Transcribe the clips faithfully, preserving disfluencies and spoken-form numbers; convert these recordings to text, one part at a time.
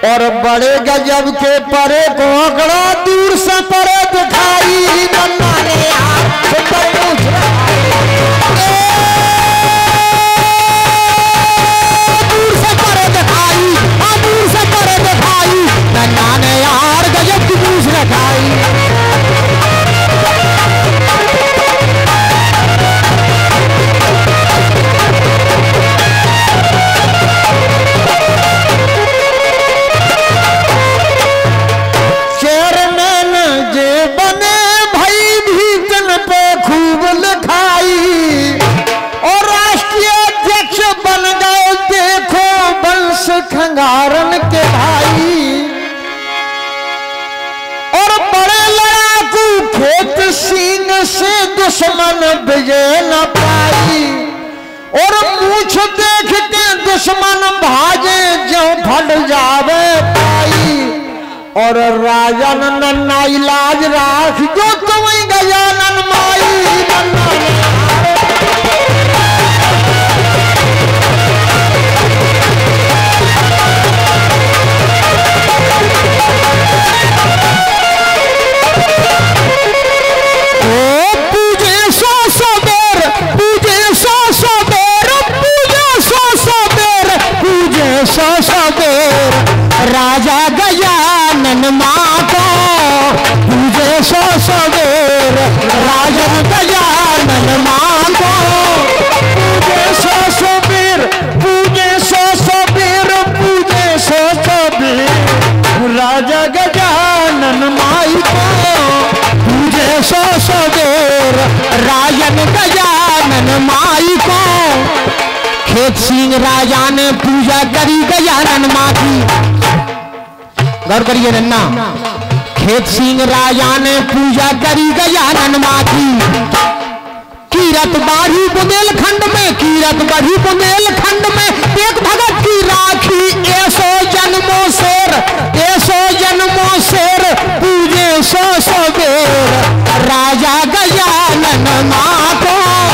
और बड़े गजब के परे को अगड़ा दूर से परे दिखाई नन्ना ने हाथ से पूछ दूर से परे दिखाई, हाँ दूर से परे दिखाई नन्ना ने यार गजब की पूछ रखाई। खंगारन के भाई और बड़े लड़ाकू खेत सिंह से दुश्मन विजय न पाई और मूछ देख के दुश्मन भागे जो फट जावे पाई और राजन नन्ना इलाज राख जो तुम्हें गजानन माई नन्ना राजा गजानन माँ को पूजे सो सवेर, राजन गजानन माँ को पूजे सो सवेर, पूजे सो सवेर, पूजे सो सवेर, राजा गजानन माई को पूजे सो सवेर, राजन गजानन माई को। खेत सिंह राजा ने पूजा करी गजानन माँ की, गौर करिए नन्ना। खेत सिंह राजा ने पूजा करी गजानन माँ की, कीरत बाढ़ी बुंदेलखंड में, कीरत बढ़ी बुंदेलखंड में एक भगत की राखी ऐसो जन्मों शेर, ऐसो जन्मों शेर पूजे सो सवेर, राजा गजानन माँ को।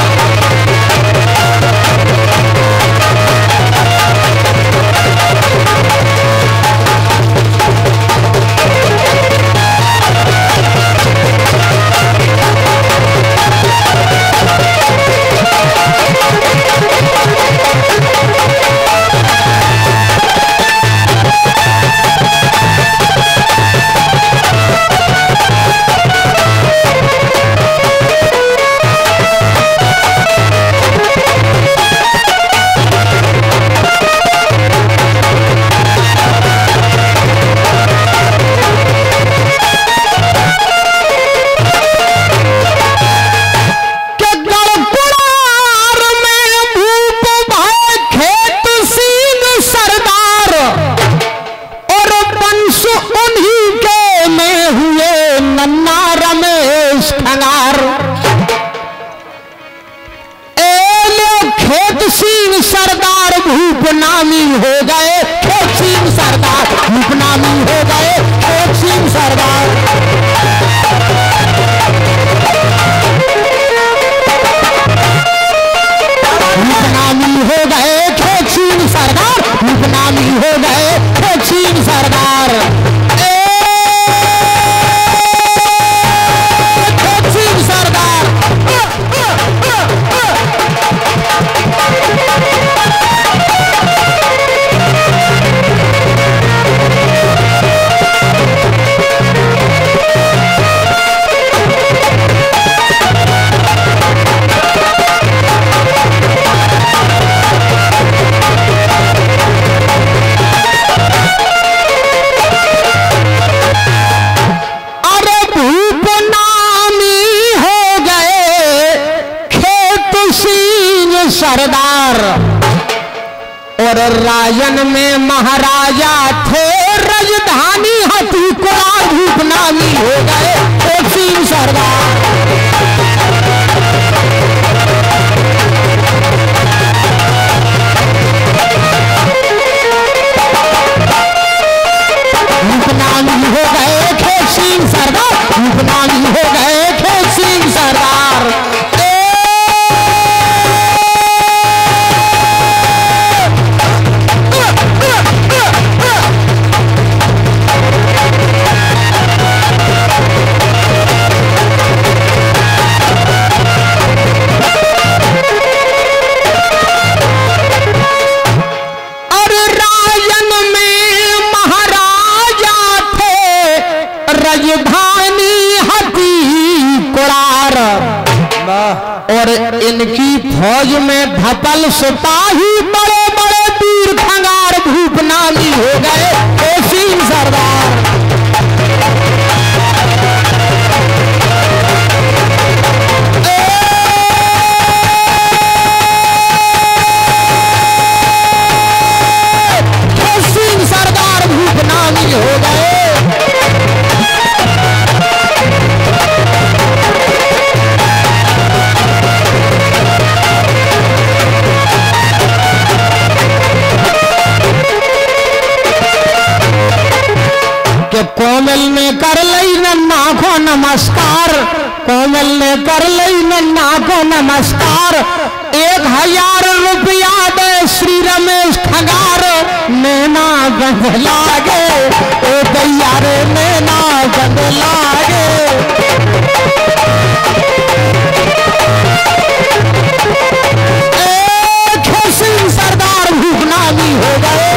सरदार और राजन में महाराजा थे, राजधानी हथुकुरा भूपनामी हो गए सिंह सरदार। भूपनामी हो गए थे सिंह सरदार, भूपनामी हो गए थे सिंह सरदार। राजधानी हती कुड़ार, और इनकी फौज में धपल सिपाही बड़े बड़े वीर खंगार भूप नामी हो गए तहसीन सरदार। तहसीन सरदार भूप नामी हो गए। कि कोमल ने कर लई नन्ना को नमस्कार, कोमल ने कर लई नन्ना को नमस्कार, एक हजार रुपया दे श्री रमेश खंगार, नैना गंध लागे ओ दैया रे नैना गंध लागे। एक तहसीन सरदार भूप नामी हो गए।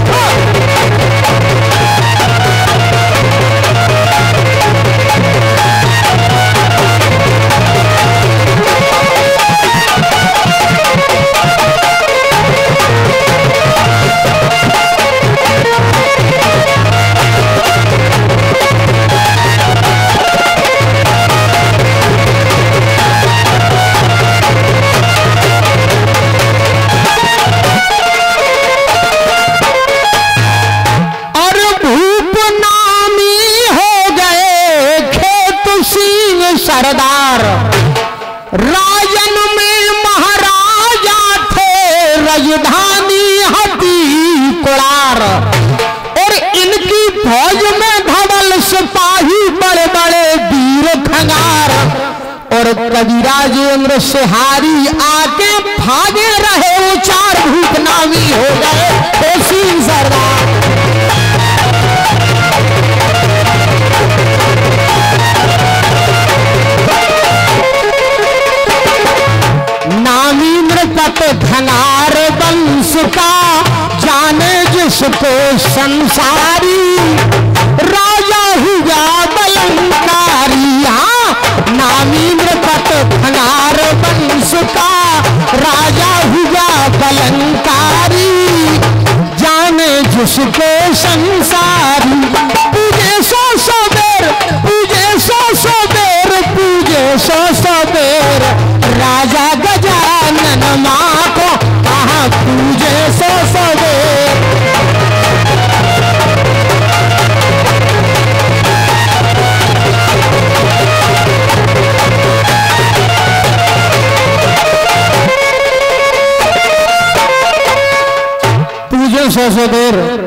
सरदार राजन में महाराजा थे, राजधानी हती कुड़ार, और इनकी फौज में धवल सिपाही बड़े बड़े वीर खंगार, और कवि राजेंद्र सिहारी आके भागे रहे वो चार भूप नामी हो गए तहसीन सरदार। नामी नृपत धनार वंश का जाने जिसको संसारी, राजा हुआ बलंकारी। हाँ, नामी नृपत धनार वंश का राजा हुआ बलंकारी, जाने जिसको संसारी। पूजे सौ सौ बेर, पूजे सौ सौ बेर, पूजे सौ सौ बेर, राजा गजानन माँ को कहाँ पूजे सौ सौ बेर। पूजे सौ सौ बेर